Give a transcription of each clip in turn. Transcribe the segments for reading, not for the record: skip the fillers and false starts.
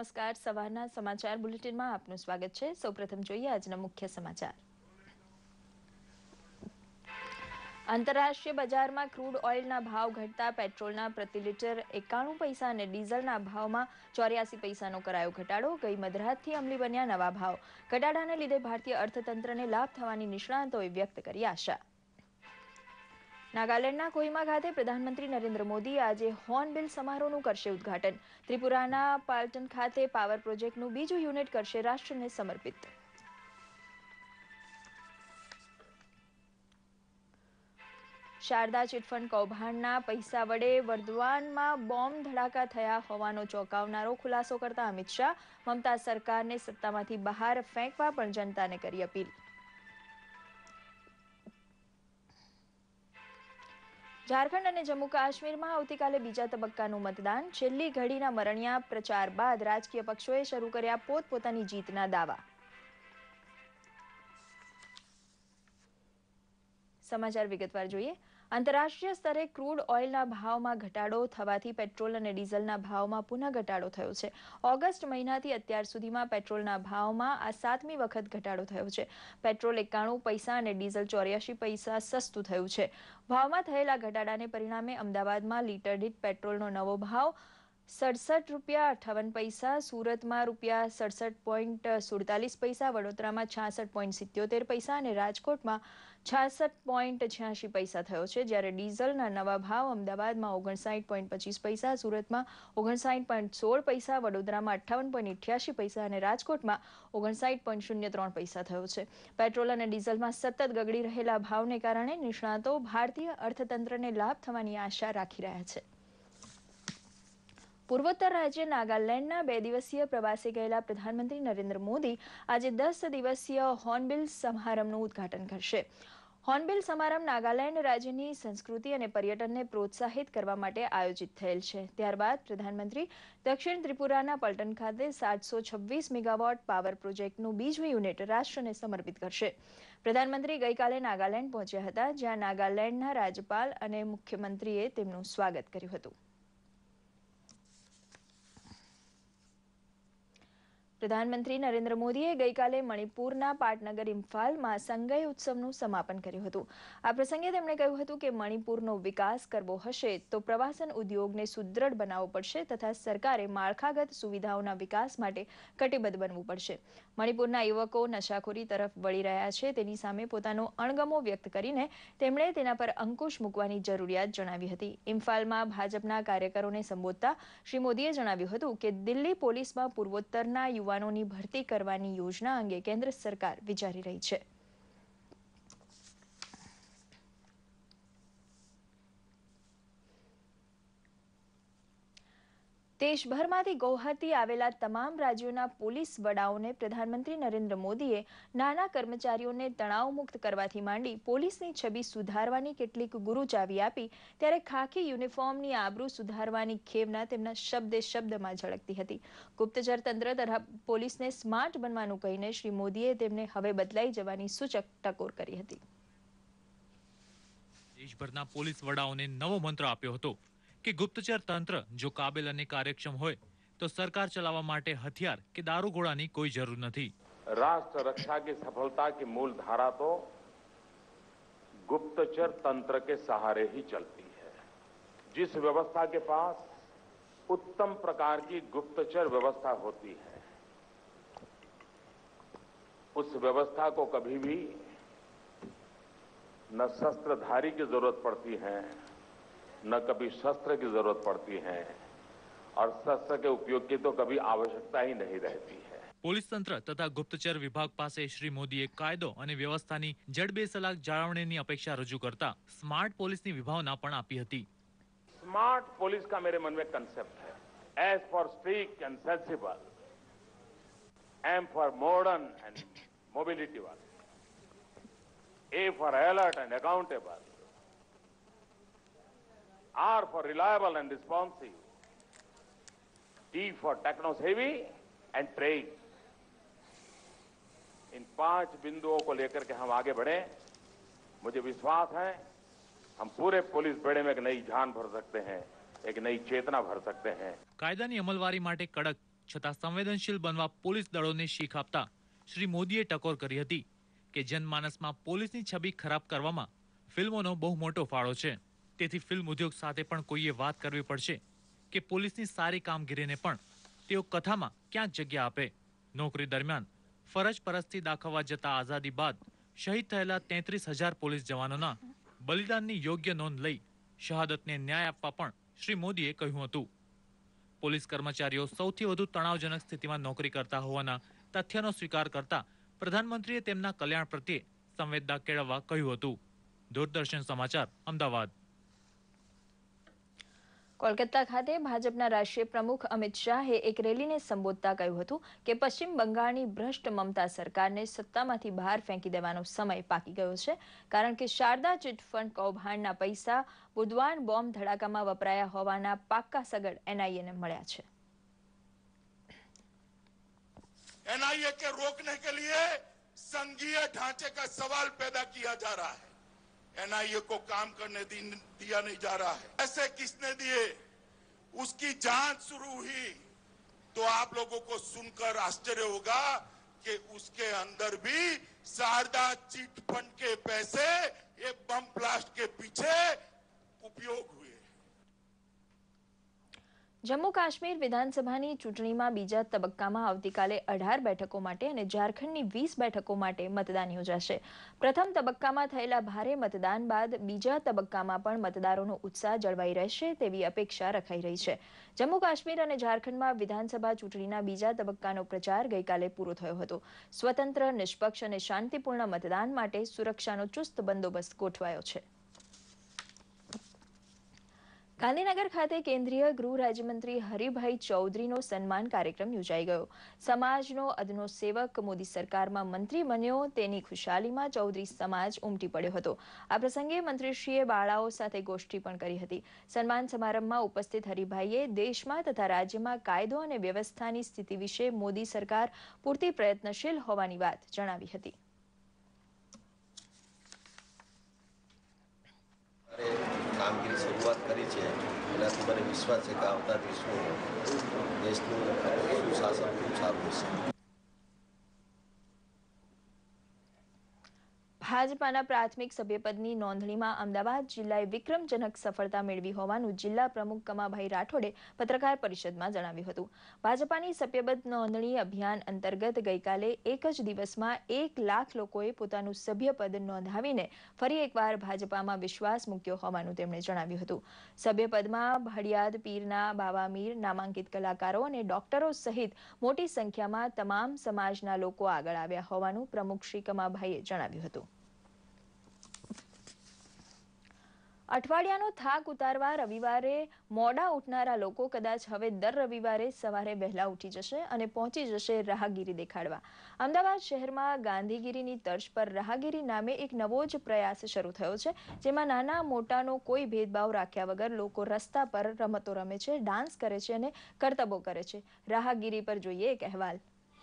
નમસ્કાર. સવારના સમાચાર બુલેટિનમાં આપનું સ્વાગત છે. સૌપ્રથમ જોઈએ આજના મુખ્ય સમાચાર. આંતરરાષ્ટ્રીય બજારમાં ક્રૂડ ઓઇલના ભાવ ઘટતા પેટ્રોલના પ્રતિ લિટર 91 પૈસા અને ડીઝલના ભાવમાં 84 પૈસાનો કરાયો ઘટાડો. ગઈ મધરાતથી અમલી બન્યા નવા ભાવ. ઘટાડાને લીધે ભારતીય અર્થતંત્રને લાભ થવાની નિષ્ણાંતોએ વ્યક્ત કરી આશા. નાગાલેન્ડના કોહિમા ખાતે પ્રધાનમંત્રી નરેન્દ્ર મોદી આજે હોર્નબિલ સમારોહનું કરશે ઉદ્ઘાટન. ત્રિપુરાના પાલટન ખાતે પાવર પ્રોજેક્ટનું બીજું યુનિટ કરશે રાષ્ટ્રને સમર્પિત. શારદા ચિટફંડ કૌભાંડના પૈસા વડે વર્ધવાનમાં બોમ્બ ધડાકા થયા હોવાનો ચોંકાવનારો ખુલાસો કરતા અમિત શાહ, મમતા સરકારને સત્તામાંથી બહાર ફેંકવા પણ જનતાને કરી અપીલ. ઝારખંડ અને જમ્મુ કાશ્મીરમાં આવતીકાલે બીજા તબક્કાનું મતદાન. છેલ્લી ઘડીના મરણિયા પ્રચાર બાદ રાજકીય પક્ષોએ શરૂ કર્યા પોતપોતાની જીતના દાવા. સમાચાર વિગતવાર જોઈએ. આંતરરાષ્ટ્રીય સ્તરે ક્રૂડ ઓઇલના ભાવમાં ઘટાડો થવાથી પેટ્રોલ અને ડીઝલના ભાવમાં પુનઃ ઘટાડો થયો છે. ઓગસ્ટ મહિનાથી અત્યાર સુધીમાં પેટ્રોલના ભાવમાં આ 7મી વખત ઘટાડો થયો છે. પેટ્રોલ 91 પૈસા અને ડીઝલ 84 પૈસા સસ્તું થયું છે. ભાવમાં થયેલા ઘટાડાને પરિણામે અમદાવાદમાં લીટર દીઠ પેટ્રોલનો નવો ભાવ ₹67.58, સુરતમાં ₹67.47, વડોદરામાં ₹66.77 અને રાજકોટમાં ₹66.86 થયો છે. જ્યારે ડીઝલના નવા ભાવ અમદાવાદમાં ₹59.25, સુરતમાં ₹59.16, વડોદરામાં ₹58.88 અને રાજકોટમાં ₹59.03 થયો છે. પેટ્રોલ અને ડીઝલમાં સતત ગગડી રહેલા ભાવને કારણે નિષ્ણાતો ભારતીય અર્થતંત્રને લાભ થવાની આશા રાખી રહ્યા છે. પૂર્વોત્તર રાજ્ય નાગાલેન્ડના 2 દિવસીય પ્રવાસે ગયેલા પ્રધાનમંત્રી નરેન્દ્ર મોદી આજે 10 દિવસીય હોર્નબિલ સમારંભનું ઉદ્ઘાટન કરશે. હોર્નબિલ સમારંભ નાગાલેન્ડ રાજ્યની સંસ્કૃતિ અને પર્યટનને પ્રોત્સાહિત કરવા માટે આયોજિત થયેલ છે. ત્યારબાદ પ્રધાનમંત્રી દક્ષિણ ત્રિપુરાના પલટન ખાતે 726 મેગાવોટ પાવર પ્રોજેક્ટનું બીજું યુનિટ રાષ્ટ્રને સમર્પિત કરશે. પ્રધાનમંત્રી ગઈકાલે નાગાલેન્ડ પહોંચ્યા હતા, જ્યાં નાગાલેન્ડના રાજ્યપાલ અને મુખ્યમંત્રીએ તેમનું સ્વાગત કર્યું હતું. પ્રધાનમંત્રી નરેન્દ્ર મોદીએ ગઈકાલે મણિપુરના પાટનગર ઇમ્ફાલમાં સંગઈ ઉત્સવનું સમાપન કર્યું હતું. આ પ્રસંગે તેમણે કહ્યું હતું કે મણિપુરનો વિકાસ કરવો હશે તો પ્રવાસન ઉદ્યોગને સુદૃઢ બનાવવો પડશે તથા સરકારે માળખાગત સુવિધાઓના વિકાસ માટે કટિબદ્ધ બનવું પડશે. મણિપુરના યુવકો નશાખોરી તરફ વળી રહ્યા છે, તેની સામે પોતાનો અણગમો વ્યક્ત કરીને તેમણે તેના પર અંકુશ મૂકવાની જરૂરિયાત જણાવી હતી. ઇમ્ફાલમાં ભાજપના કાર્યકરોને સંબોધતા શ્રી મોદીએ જણાવ્યું હતું કે દિલ્હી પોલીસમાં પૂર્વોત્તરના યુવાનોની ભરતી કરવાની યોજના અંગે કેન્દ્ર સરકાર વિચારી રહી છે. દેશભરમાંથી ગૌહાટી આવેલા તમામ રાજ્યોના પોલીસ વડાઓને પ્રધાનમંત્રી નરેન્દ્ર મોદીએ નાના કર્મચારીઓને તણાવમુક્ત કરવાથી માંડી પોલીસની છબી સુધારવાની કેટલીક ગુરુચાવી આપી, ત્યારે ખાખી યુનિફોર્મની આબરૂ સુધારવાની ખેવના તેમના શબ્દે શબ્દમાં ઝળકતી હતી. ગુપ્તચર તંત્ર તથા પોલીસને સ્માર્ટ બનવાનું કહીને શ્રી મોદીએ તેમને હવે બદલાઈ જવાની સૂચક ટકોર કરી હતી. દેશભરના પોલીસ વડાઓને નવો મંત્ર આપ્યો હતો કે ગુપ્તચર તંત્ર જો કાબિલ અને કાર્યક્ષમ હોય તો સરકાર ચલાવવા માટે હથિયાર કે દારૂગોળાની કોઈ જરૂર નથી. राष्ट्र रक्षा की सफलता की मूल धारा तो गुप्तचर तंत्र के सहारे ही चलती है. जिस व्यवस्था के पास उत्तम प्रकार की गुप्तचर व्यवस्था होती है, उस व्यवस्था को कभी भी न शस्त्रधारी की जरूरत पड़ती है, न कभी शस्त्र की जरूरत पड़ती है और शस्त्र के उपयोग की तो कभी आवश्यकता ही नहीं रहती है. પોલીસ તંત્ર તથા ગુપ્તચર વિભાગ પાસે શ્રી મોદીએ કાયદો અને વ્યવસ્થાની જડબેસલાક જાળવણીની અપેક્ષા રજૂ કરતા સ્માર્ટ પોલીસની વિભાવના પણ આપી હતી. स्मार्ट पुलिस का मेरे मन में कंसेप्ट है. S for strict and sensible, M for modern and mobility वाले, A for alert and accountable, R for reliable and responsive, T for techno savvy and train. इन 5 बिंदुओं को लेकर के हम आगे बढ़े. मुझे विश्वास है हम पूरे पुलिस बेड़े में एक नई जान भर सकते हैं, एक नई चेतना भर सकते हैं. કાયદાની અમલવારી માટે કડક છતાં સંવેદનશીલ બનવા પોલીસ દળોને શીખ આપતા શ્રી મોદીએ ટકોર કરી હતી કે જનમાનસમાં પોલીસની છબી ખરાબ કરવામાં ફિલ્મોનો બહુ મોટો ફાળો છે. તેથી ફિલ્મ ઉદ્યોગ સાથે પણ કોઈએ વાત કરવી પડશે કે પોલીસની સારી કામગીરીને પણ તેઓ કથામાં ક્યાંક જગ્યા આપે. નોકરી દરમિયાન ફરજ પરસ્તી દાખવવા જતા આઝાદી બાદ શહીદ થયેલા 33,000 પોલીસ જવાનોના બલિદાનની યોગ્ય નોંધ લઈ શહાદતને ન્યાય આપવા પણ શ્રી મોદીએ કહ્યું હતું. પોલીસ કર્મચારીઓ સૌથી વધુ તણાવજનક સ્થિતિમાં નોકરી કરતા હોવાના તથ્યનો સ્વીકાર કરતા પ્રધાનમંત્રીએ તેમના કલ્યાણ પ્રત્યે સંવેદના કેળવવા કહ્યું હતું. દૂરદર્શન સમાચાર, અમદાવાદ. કોલકાતા ખાતે ભાજપના રાષ્ટ્રીય પ્રમુખ અમિત શાહે એક રેલીને સંબોધતા કહ્યું હતું કે પશ્ચિમ બંગાળની ભ્રષ્ટ મમતા સરકારને સત્તામાંથી બહાર ફેંકી દેવાનો સમય પાકી ગયો છે, કારણ કે શારદા ચીટફંડ કૌભાંડના પૈસા બુધવાન બોમ્બ ધડાકામાં વપરાયા હોવાના પાક્કા સગડ એનઆઈએ મળ્યા છે. एनआईए के रोकने के लिए संघीय ढांचे का सवाल पैदा किया जा रहा है. एनआईए को काम करने दिया नहीं जा रहा है. ऐसे किसने दिए, उसकी जांच शुरू हुई तो आप लोगों को सुनकर आश्चर्य होगा कि उसके अंदर भी शारदा चिट फंड के पैसे ये बम ब्लास्ट के पीछे उपयोग हुए. જમ્મુ કાશ્મીર વિધાનસભાની ચૂંટણીમાં બીજા તબક્કામાં આવતીકાલે 18 બેઠકો માટે અને ઝારખંડની 20 બેઠકો માટે મતદાન યોજાશે. પ્રથમ તબક્કામાં થયેલા ભારે મતદાન બાદ બીજા તબક્કામાં પણ મતદારોનો ઉત્સાહ જળવાઈ રહેશે તેવી અપેક્ષા રખાઈ રહી છે. જમ્મુ કાશ્મીર અને ઝારખંડમાં વિધાનસભા ચૂંટણીના બીજા તબક્કાનો પ્રચાર ગઈકાલે પૂરો થયો હતો. સ્વતંત્ર, નિષ્પક્ષ અને શાંતિપૂર્ણ મતદાન માટે સુરક્ષાનો ચુસ્ત બંદોબસ્ત ગોઠવાયો છે. ગાંધીનગર ખાતે કેન્દ્રીય ગૃહ રાજ્યમંત્રી હરિભાઈ ચૌધરીનો સન્માન કાર્યક્રમ યોજાઈ ગયો. સમાજનો અદનો સેવક મોદી સરકારમાં મંત્રી બન્યો તેની ખુશાલીમાં ચૌધરી સમાજ ઉમટી પડ્યો હતો. આ પ્રસંગે મંત્રીશ્રીએ બાળાઓ સાથે ગોષ્ઠી પણ કરી હતી. સન્માન સમારંભમાં ઉપસ્થિત હરિભાઈએ દેશમાં તથા રાજ્યમાં કાયદો અને વ્યવસ્થાની સ્થિતિ વિશે મોદી સરકાર પૂરતી પ્રયત્નશીલ હોવાની વાત જણાવી હતી. કામગીરી શરૂઆત કરી છે એનાથી મને વિશ્વાસ છે કે આવતા દેશનું સુશાસન ખૂબ સારું હશે. ભાજપાના પ્રાથમિક સભ્યપદની નોંધણીમાં અમદાવાદ જિલ્લાએ વિક્રમજનક સફળતા મેળવી હોવાનું જિલ્લા પ્રમુખ કમાભાઈ રાઠોડે પત્રકાર પરિષદમાં જણાવ્યું હતું. ભાજપાની સભ્યપદ નોંધણી અભિયાન અંતર્ગત ગઈકાલે એક જ દિવસમાં 1 લાખ લોકોએ પોતાનું સભ્યપદ નોંધાવીને ફરી એકવાર ભાજપામાં વિશ્વાસ મૂક્યો હોવાનું તેમણે જણાવ્યું હતું. સભ્યપદમાં ભડિયાદ પીરના બાવા મીર, નામાંકિત કલાકારો અને ડોક્ટરો સહિત મોટી સંખ્યામાં તમામ સમાજના લોકો આગળ આવ્યા હોવાનું પ્રમુખ શ્રી કમાભાઈએ જણાવ્યું હતું. અઠવાડિયાનો થાક ઉતારવા રવિવારે મોડા ઉઠનારા લોકો કદાચ હવે દર રવિવારે સવારે વહેલા ઉઠી જશે અને પહોંચી જશે રાહગીરી દેખાડવા. અમદાવાદ શહેરમાં ગાંધીગીરીની તર્જ પર રાહગીરી નામે એક નવો જ પ્રયાસ શરૂ થયો છે, જેમાં નાના મોટાનો કોઈ ભેદભાવ રાખ્યા વગર લોકો રસ્તા પર રમતો રમે છે, ડાન્સ કરે છે અને કરતબો કરે છે. રાહગીરી પર જોઈએ એક અહેવાલ.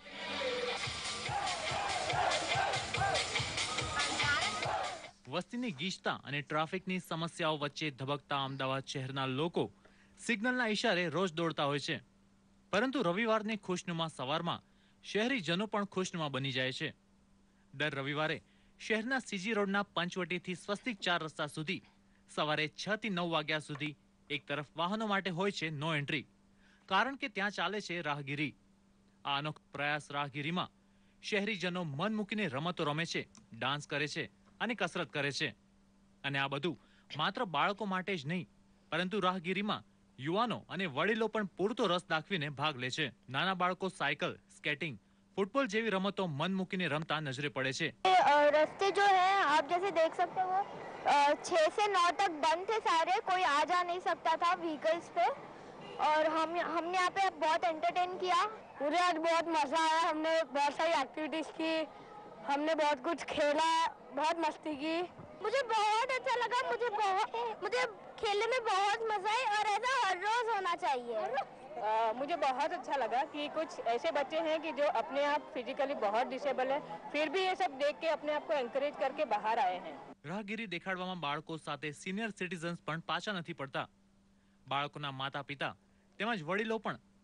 વસ્તીની ગીચતા અને ટ્રાફિકની સમસ્યાઓ વચ્ચે ધબકતા અમદાવાદ શહેરના લોકો સિગ્નલના ઇશારે રોજ દોડતા હોય છે, પરંતુ રવિવારની ખુશનુમા સવારમાં શહેરીજનો પણ ખુશનુમા બની જાય છે. દર રવિવારે શહેરના સીજી રોડના પંચવટીથી સ્વસ્તિક 4 રસ્તા સુધી સવારે 6 થી 9 વાગ્યા સુધી એક તરફ વાહનો માટે હોય છે નો એન્ટ્રી, કારણ કે ત્યાં ચાલે છે રાહગીરી. આ અનોખો પ્રયાસ રાહગીરીમાં શહેરીજનો મન મૂકીને રમતો રમે છે, ડાન્સ કરે છે અને કસરત કરે છે. અને આ બધું માત્ર બાળકો માટે જ નહીં, પરંતુ રાહગીરીમાં યુવાનો અને વડીલો પણ પૂરતો રસ દાખવીને ભાગ લે છે. નાના બાળકો સાયકલ, સ્કેટિંગ, फुटबॉल જેવી રમતો મન મૂકીને રમતા નજરે પડે છે. रास्ते जो है आप जैसे देख सकते हो 6 से 9 तक बंद थे सारे, कोई आ जा नहीं सकता था व्हीकल्स पे और हमने यहाँ पे बहुत एंटरटेन किया. मुझे आज बहुत मजा आया, हमने बहुत सारी एक्टिविटीज की, हमने बहुत कुछ खेला, बहुत मस्ती की. मुझे बहुत अच्छा लगा, मुझे खेलने में बहुत मजा आया और ऐसा हर रोज होना चाहिए. मुझे बहुत अच्छा लगा कि कुछ ऐसे बच्चे हैं कि जो अपने आप फिजिकली बहुत डिसेबल है, फिर भी ये सब देख के अपने आप को एनकरेज करके बाहर आए हैं. રાહગીરી દેખાડવામાં બાળકો સાથે સિનિયર સિટીઝન્સ પણ પાછા નથી પડતા. બાળકોના માતા પિતા તેમજ વડીલો પણ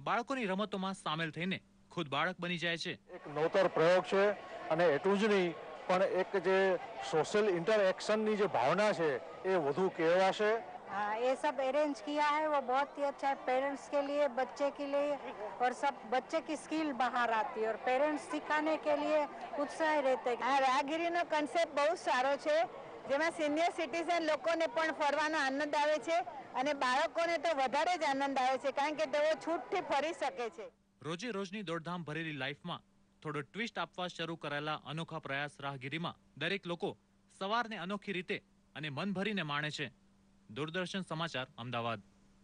બાળકોની રમતોમાં સામેલ થઈને ખુદ બાળક બની જાય છે। એક નવતર પ્રયોગ છે અને એટલું જ નહીં પણ એક જે સોશિयल इंटरएक्शनની જે ભાવના છે એ વધુ કહેવાશે। हाँ, ये सब अरेंज किया है वो बहुत ही अच्छा है पेरेंट्स के लिए, बच्चे के लिए, और सब बच्चे की स्किल बाहर आती है और पेरेंट्स सिखाने के लिए उत्साह रहते हैं। આ રાહગીરીનો કન્સેપ્ટ બહુ સારો છે, જેમાં સિનિયર સિટીઝન લોકોને પણ ફરવાનો આનંદ આવે છે અને બાળકોને તો વધારે જ આનંદ આવે છે, કારણ કે તેઓ છૂટથી ફરી શકે છે। રોજે રોજની દોડધામ ભરેલી લાઈફમાં થોડો ટ્વિસ્ટ આપવા શરૂ કરાયેલા અનોખા પ્રયાસ રાહગીરીમાં દરેક લોકો સવારને અનોખી રીતે અને મન ભરીને માણે છે। દૂરદર્શન સમાચાર, અમદાવાદ।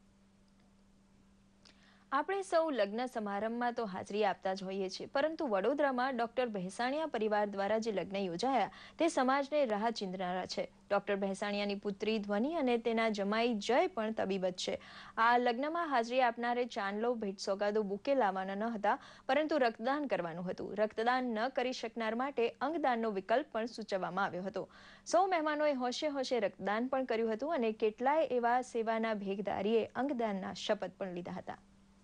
આપણે સૌ લગ્ન સમારંભમાં તો હાજરી આપતા જ હોઈએ છીએ, પરંતુ વડોદરામાં ડોક્ટર ભેસાણીયા પરિવાર દ્વારા જે લગ્ન યોજાયા તે સમાજને રાહ ચીંધનારા છે। ડોક્ટર ભેસાણીયાની પુત્રી ધ્વનિ અને તેના જમાઈ જય પણ તબીબ જ છે। આ લગ્નમાં હાજરી આપનારે ચાંદલો, ભેટ સોગાદો, બુકે લાવવાના ન હતા, પરંતુ રક્તદાન કરવાનું હતું। રક્તદાન ન કરી શકનાર માટે અંગદાનનો વિકલ્પ પણ સૂચવવામાં આવ્યો હતો। સૌ મહેમાનોએ હોશે હોશે રક્તદાન પણ કર્યું હતું અને કેટલાય એવા સેવાના ભેગદારીએ અંગદાનના શપથ પણ લીધા હતા।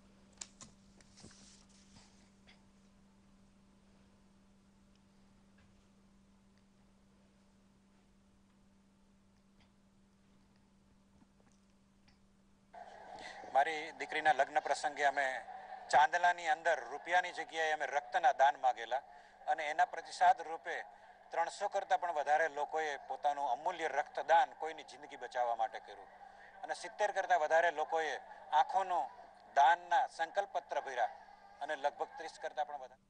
મારી દીકરીના લગ્ન પ્રસંગે અમે ચાંદલાની અંદર રૂપિયાની જગ્યાએ અમે રક્તના દાન માગેલા અને એના પ્રતિસાદ રૂપે 300 કરતાં પણ વધારે લોકોએ પોતાનું અમૂલ્ય રક્તદાન કોઈની જિંદગી બચાવવા માટે કર્યું અને 70 કરતાં વધારે લોકોએ આંખોનું દાનના સંકલ્પપત્ર ભર્યા અને લગભગ 30 કરતાં પણ વધારે।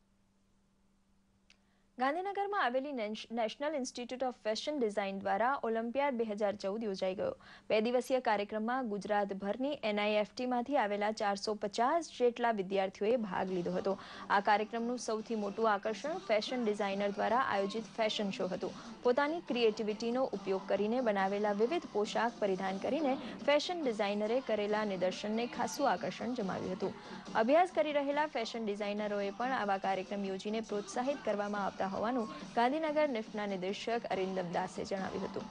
ગાંધીનગરમાં આવેલી national institute of fashion design દ્વારા ઓલિમ્પિયાડ 2014 યોજાઈ ગયો। 2 દિવસીય કાર્યક્રમમાં ગુજરાતભરની NIFTમાંથી આવેલા 450 જેટલા વિદ્યાર્થીઓએ ભાગ લીધો હતો। આ કાર્યક્રમનું સૌથી મોટું આકર્ષણ ફેશન ડિઝાઇનર દ્વારા આયોજિત ફેશન શો હતો। પોતાની ક્રિએટિવિટીનો ઉપયોગ કરીને બનાવેલા વિવિધ પોશાક પરિધાન કરીને ફેશન ડિઝાઇનરે કરેલા નિદર્શનને ખાસું આકર્ષણ જમાવ્યું હતું। અભ્યાસ કરી રહેલા ફેશન ડિઝાઇનરોએ પણ આવા કાર્યક્રમ યોજીને પ્રોત્સાહિત કરવામાં આવતા હોવાનું ગાંધીનગર નિફ્ટના નિદેશક અરિંદમ દાસે જણાવ્યું હતું।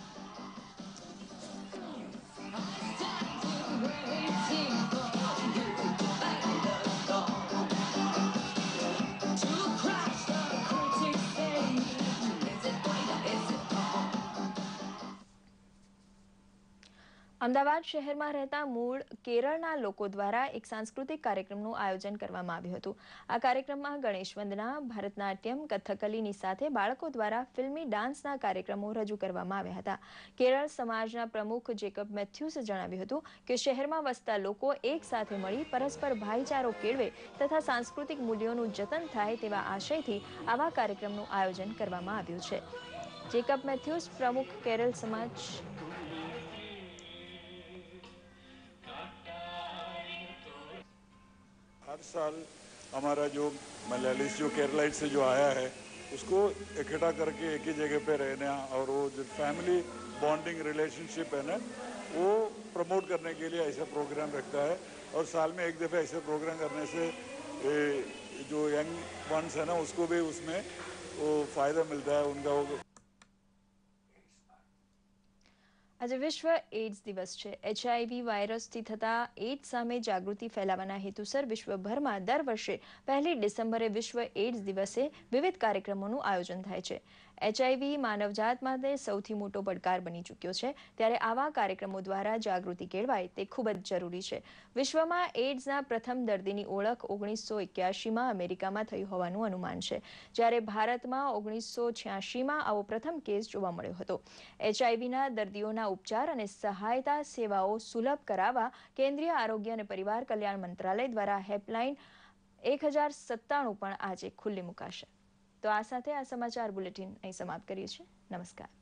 અમદાવાદ શહેરમાં રહેતા મૂળ કેરળના લોકો દ્વારા એક સાંસ્કૃતિક કાર્યક્રમનું આયોજન કરવામાં આવ્યું હતું। આ કાર્યક્રમમાં ગણેશ વંદના, ભરતનાટ્યમ, કથકલીની સાથે બાળકો દ્વારા ફિલ્મી ડાન્સના કાર્યક્રમો રજૂ કરવામાં આવ્યા હતા। કેરળ સમાજના પ્રમુખ જેકબ મેથ્યુસે જણાવ્યું હતું કે શહેરમાં વસતા લોકો એક સાથે મળી પરસ્પર ભાઈચારો કેળવે તથા સાંસ્કૃતિક મૂલ્યોનું જતન થાય તેવા આશયથી આવા કાર્યક્રમનું આયોજન કરવામાં આવ્યું છે। જેકબ મેથ્યુસ, પ્રમુખ કેરળ સમાજ। हर साल हमारा जो मलयालीस जो केरलाइट से जो आया है उसको इकट्ठा करके एक ही जगह पे रहना और वो जो फैमिली बॉन्डिंग रिलेशनशिप है ना वो प्रमोट करने के लिए ऐसा प्रोग्राम रखता है। और साल में एक दफ़ा ऐसे प्रोग्राम करने से जो यंग वंस है ना उसको भी उसमें वो फ़ायदा मिलता है उनका। वो આજે વિશ્વ એઇડ્સ દિવસ છે। HIV વાયરસથી થતા એઇડ્સ સામે જાગૃતિ ફેલાવવાના હેતુસર વિશ્વભરમાં દર વર્ષે 1 ડિસેમ્બરે વિશ્વ એઇડ્સ દિવસે વિવિધ કાર્યક્રમોનું આયોજન થાય છે। HIV માનવજાત માટે સૌથી મોટો પડકાર બની ચૂક્યો છે, ત્યારે આવા કાર્યક્રમો દ્વારા જાગૃતિ કેળવાય તે ખૂબ જ જરૂરી છે। વિશ્વમાં એઇડ્સના પ્રથમ દર્દીની ઓળખ 1981માં અમેરિકામાં થઈ હોવાનું અનુમાન છે, જ્યારે ભારતમાં 1986માં આવો પ્રથમ કેસ જોવા મળ્યો હતો। HIVના દર્દીઓના ઉપચાર અને સહાયતા સેવાઓ સુલભ કરાવવા કેન્દ્રીય આરોગ્ય અને પરિવાર કલ્યાણ મંત્રાલય દ્વારા હેલ્પલાઇન 1097 પણ આજે ખુલ્લી મુકાશે। તો આ સાથે આ સમાચાર બુલેટિન અહીં સમાપ્ત કરીએ છીએ। નમસ્કાર।